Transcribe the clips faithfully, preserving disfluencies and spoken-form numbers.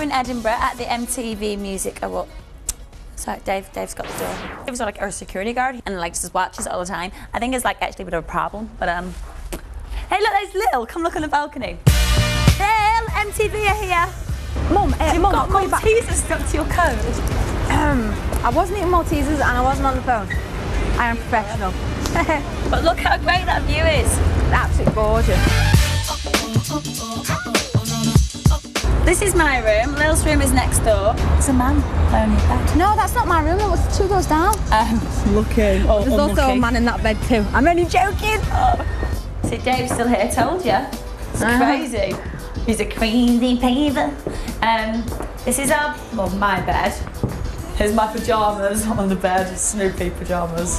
in Edinburgh at the M T V Music Award. Sorry, Dave, Dave's got the door. He was like our security guard and like just watches it all the time. I think it's like actually a bit of a problem, but um. Hey, look, there's Lil. Come look on the balcony. Lil, M T V are here. Mum, uh, You've Mum, got Maltesers stuck to your coat. Um, I wasn't eating Maltesers and I wasn't on the phone. I am professional. But look how great that view is. Absolutely gorgeous. This is my room. Lil's room is next door. It's a man lying in bed. No, that's not my room. It was two doors down. Um, lucky. Oh, There's unlucky. also a man in that bed too. I'm only joking. Oh. See, Dave's still here. Told you. It's uh-huh. crazy. He's a crazy paver. Um, this is our, well, my bed. Here's my pyjamas on the bed. Snoopy pyjamas.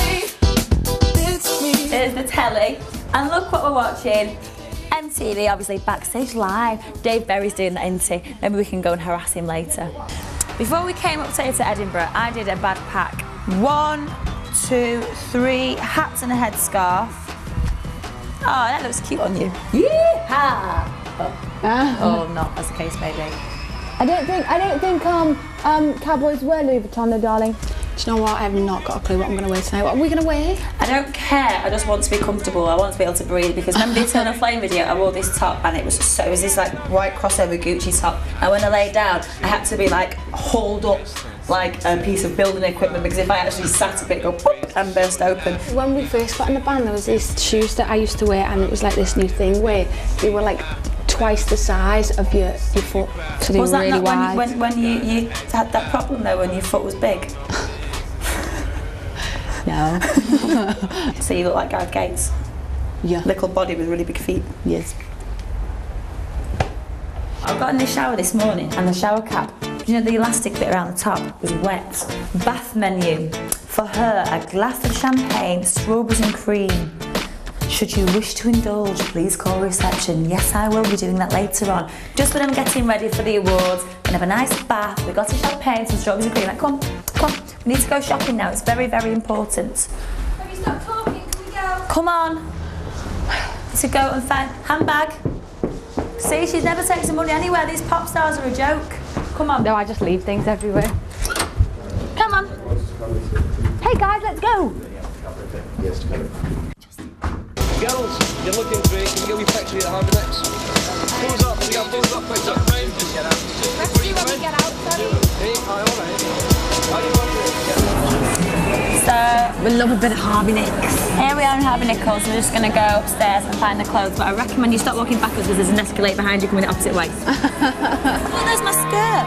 Here's the telly. And look what we're watching. M T V, obviously, Backstage Live. Dave Berry's doing that, isn't he? Maybe we can go and harass him later. Before we came up to Edinburgh, I did a bad pack. One, two, three hats and a headscarf. Oh, that looks cute on you. Yeehaw! Oh, Uh, oh not as the case may be. I don't think I don't think um um cowboys wear Louis Vuitton, though, darling. Do you know what? I have not got a clue what I'm going to wear tonight. What are we going to wear? I don't care. I just want to be comfortable. I want to be able to breathe because remember the Eternal Flame video? I wore this top and it was so it was this like white crossover Gucci top. And when I laid down, I had to be like hauled up like a piece of building equipment because if I actually sat up, it'd go pop and burst open. When we first got in the band, there was these shoes that I used to wear, and it was like this new thing where they were like twice the size of your, your foot, so they was were that really not wide. when, when, when you, you had that problem though, when your foot was big? No. So you look like Gareth Gates? Yeah. Little body with really big feet? Yes. I got in the shower this morning and the shower cap, you know the elastic bit around the top was wet. Bath menu. For her, a glass of champagne, strawberries and cream. Should you wish to indulge, please call reception. Yes, I will be doing that later on. Just when I'm getting ready for the awards, and have a nice bath, we've got a champagne, some strawberries and cream. Like, come on, come on. We need to go shopping now. It's very, very important. Have you stopped talking? Can we go? Come on. To go and find handbag. See, she's never takes the money anywhere. These pop stars are a joke. Come on. No, I just leave things everywhere. Come on. Hey guys, let's go. Girls, you're looking great. Can you get me factory at Harvey next? Pulls up, we got pulls up, please. Let's see when we get out, sorry. Hey, alright. How do you want it? So, We love a bit of Harvey Nicks. here we are in Harvey Nichols. We're just going to go upstairs and find the clothes. But I recommend you stop walking backwards because there's an escalator behind you coming the opposite way. Oh, there's my skirt.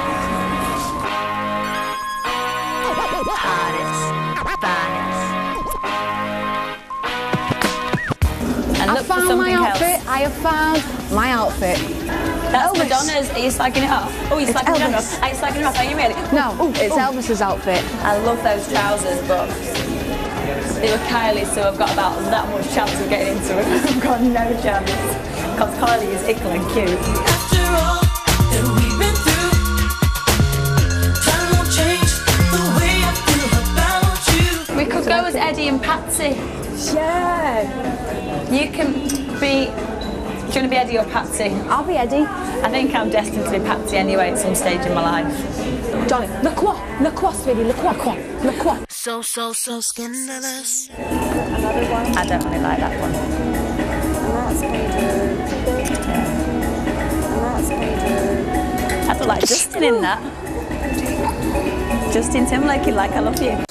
And I look for found something my outfit. else. I have found my outfit. That's Elvis. Madonna's. Are you slagging it off? Oh, you're It's slagging it Elvis. off. Are you slagging it off? Are you really? No, Ooh, it's ooh. Elvis's outfit. I love those trousers, but they were Kylie, so I've got about that much chance of getting into it. I've got no chance. Because Kylie is ickle and cute. After all that we've been through, time won't change the way I feel about you. We could go as Eddie and Patsy. Yeah. You can be. Do you want to be Eddie or Patsy? I'll be Eddie. I think I'm destined to be Patsy anyway at some stage in my life. Johnny, le quoi? Le quoi, sweetie? Le quoi? Quoi? Le quoi? So, so, so scandalous. Another one. I don't really like that one. And that's painted. Yeah. And that's painted. I feel like Justin in that. Justin Timberlake, like I love you.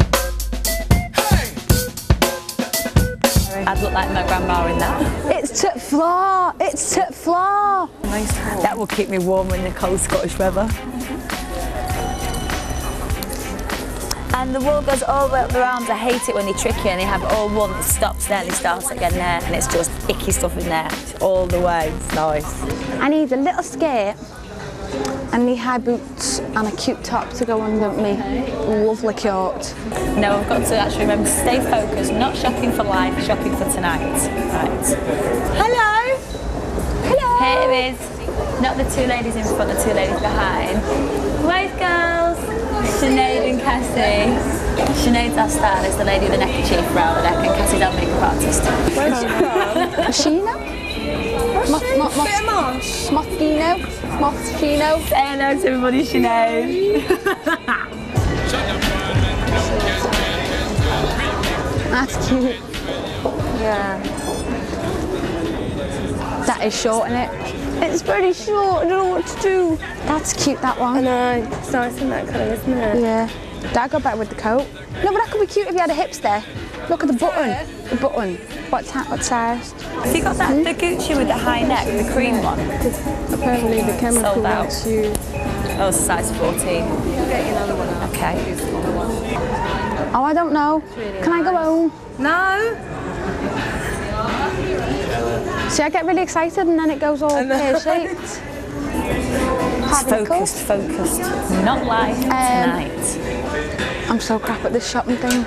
I'd look like my grandma in that. It's to floor. It's to floor. Nice. That will keep me warm in the cold Scottish weather. And the wool goes all the way up the arms. I hate it when they trick you and they have all wool that stops there and it starts again there and it's just icky stuff in there. It's all the way. It's nice. I need a little skirt and knee-high boots and a cute top to go under me. Lovely coat. No, I've got to actually remember to stay focused, not shopping for life, shopping for tonight. Right. Hello! Hello! Here is not the two ladies in front, the two ladies behind. Wave girls! Sinead and Cassie. Sinead's our stylist, the lady with the neckerchief round the neck, and Cassie's our makeup artist. Where's she from? Sheena? Mos, mos, mos, Moschino. Moschino. Say hello to everybody she knows. That's cute. Yeah. That is short, isn't it? It's pretty short, I don't know what to do. That's cute, that one. I know, it's nice in that colour, isn't it? Yeah. That'd go better with the coat. No, but that could be cute if you had a hips there. Look at the button. The button. What, ta what size? Have you got that the Gucci with the high neck, the cream one? Apparently the chemical Sold out. makes you... Oh, size fourteen. Okay. Oh, I don't know. Can I go home? No. See, I get really excited and then it goes all pear-shaped. Focused, focused. Not live Um, tonight. I'm so crap at this shopping thing.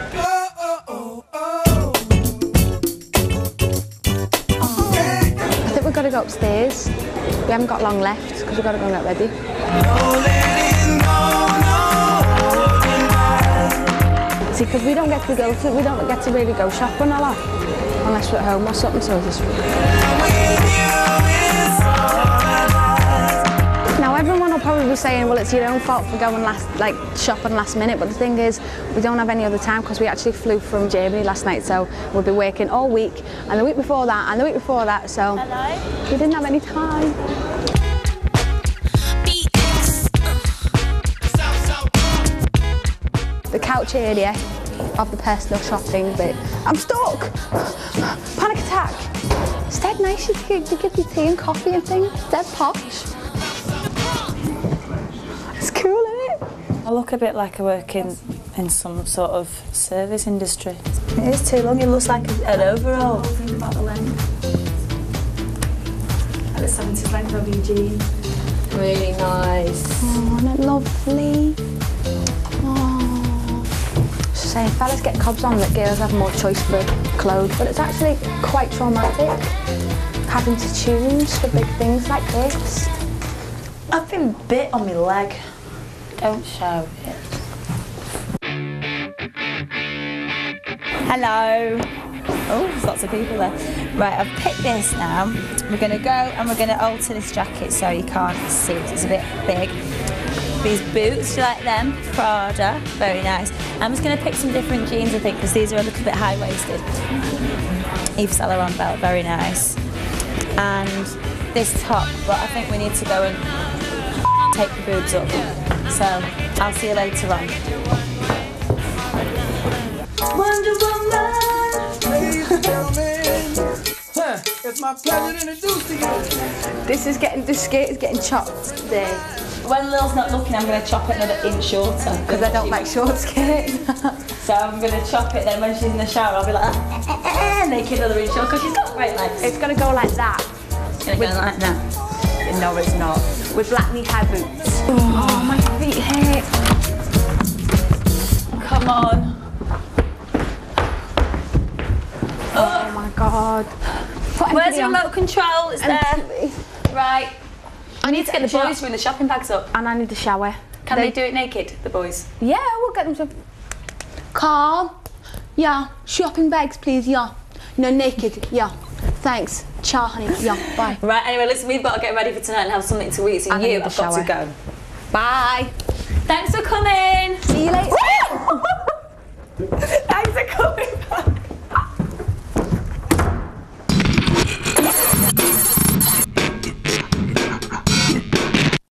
I think we've got to go upstairs. We haven't got long left because we've got to go and get ready. See, because we don't get to go to, we don't get to really go shopping a lot unless we're at home or something. So it's now everyone will probably be saying, well, it's your own fault for going last, like shopping last minute. But the thing is, we don't have any other time because we actually flew from Germany last night, so we'll be working all week, and the week before that, and the week before that. So Hello. we didn't have any time. The couch area of the personal shopping bit. I'm stuck! Panic attack! It's dead nice to give, to give you tea and coffee and things. It's dead posh. It's cool, isn't it? I look a bit like I work in, in some sort of service industry. It is too long, it looks like an overall. Think about the length. Like the seventies length of your jeans. Really nice. Oh, isn't it lovely? Oh. Saying fellas get cobs on that girls have more choice for clothes, but it's actually quite traumatic having to choose for big things like this. I've been bit on my leg. Don't show it. Hello. Oh, there's lots of people there. Right, I've picked this now. We're going to go and we're going to alter this jacket so you can't see it. It's a bit big. These boots, do you like them? Prada, very nice. I'm just going to pick some different jeans, I think, because these are a little bit high-waisted. Yves Saint Laurent belt, very nice. And this top, but I think we need to go and take the boobs up. So, I'll see you later on. Wonder Woman! Ladies and gentlemen, huh, it's my pleasure to introduce to you. This is getting, this skirt is getting chopped today. When Lil's not looking, I'm going to chop it another inch shorter. Because I don't like short skirts. So I'm going to chop it, then when she's in the shower, I'll be like, eh, eh, eh, make it another inch short, because she's got great legs. It's going to go like that. It's going to go like that. No, it's not. With black knee-high boots. Oh, my feet hurt. Come on. Oh, my God. Put Where's the on. remote control? It's there. Right. I need to get the Do you know- boys to bring the shopping bags up. And I need a shower. Can they, do it naked, the boys? Yeah, we'll get them to... Carl? Yeah. Shopping bags, please, yeah. No, naked, yeah. Thanks. Ciao, honey. Yeah, bye. Right, anyway, listen, we've got to get ready for tonight and have something to eat, so And I you need a have got to shower. go. Bye. Thanks for coming. See you later.